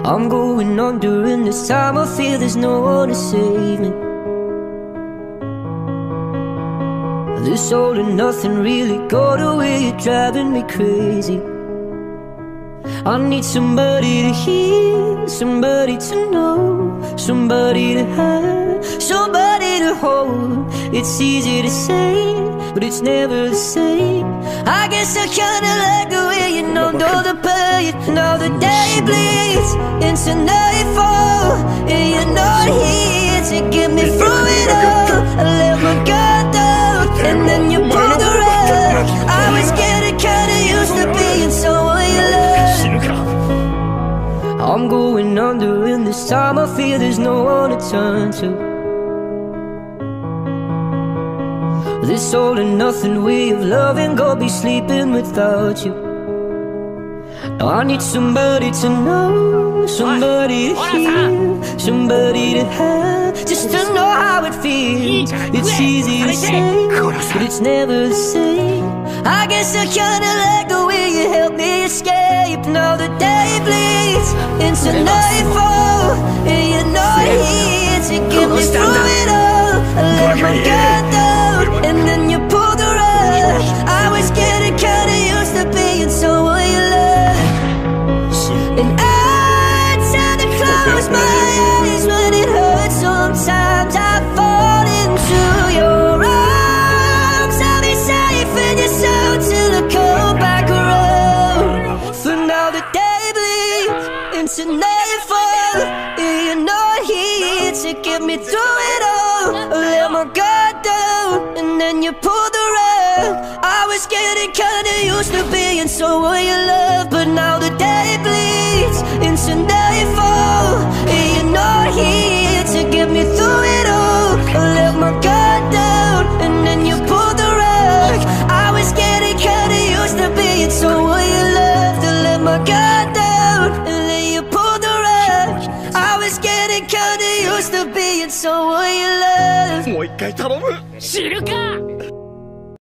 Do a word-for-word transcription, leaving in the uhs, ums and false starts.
I'm going under, and this time I feel there's no one to save me. This all and nothing really got away, you're driving me crazy. I need somebody to hear, somebody to know, somebody to have, somebody to hold. It's easy to say, but it's never the same. I guess I kinda like the way you know, know the pain. Now the day bleeds into nightfall, and you're not here to get me through it all. I let my guard down, and then you pulled the rug. I was getting kinda used to being someone you love. I'm going under, and this time I feel there's no one to turn to. This all and nothing way of loving, gonna be sleeping without you. Now I need somebody to know, somebody to hear, somebody to have, just to know how it feels. It's easy to say, but it's never the same. I guess I kinda like the way you help me escape. Now the day bleeds into nightfall, and you're not here to get me through it all. I let my guard down, and then you pulled the rug. I was getting kinda used to being someone you love. And I tend to close my eyes when it hurts. Sometimes I fall into your arms. I'll be safe in your soul till I come back around. For now the day bleeds into nightfall, and you're not here to get me through it all. I let my guard down, and then you pulled the rug. I was getting kinda used to being someone you love, but now the day bleeds into nightfall, and you're not here to get me through it all. I let my guard down, and then you pulled the rug. I was getting kinda used to being someone you loved. I let my guard down, and then you pulled the rug. I was getting kinda used to being someone you loved. もう一回頼む。 知るか。